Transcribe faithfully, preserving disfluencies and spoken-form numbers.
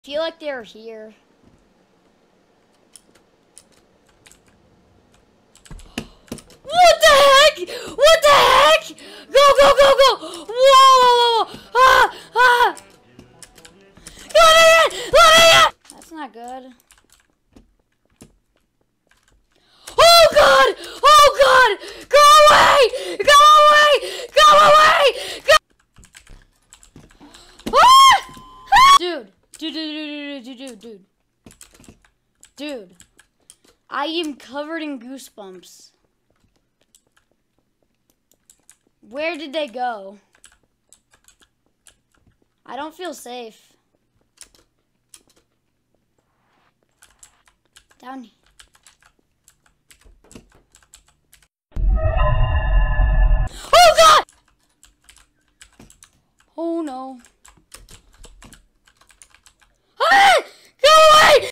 feel like they're here. What the heck? What the heck? Go, go, go, go! Whoa, whoa, whoa, whoa! Ah, ah! Let me in! Let me in! That's not good. Oh God! Oh God! Go away! Go away! Go away! Go! Ah! Ah! Dude, dude, dude, dude, dude, dude, dude, dude. I am covered in goosebumps. Where did they go? I don't feel safe. Down here.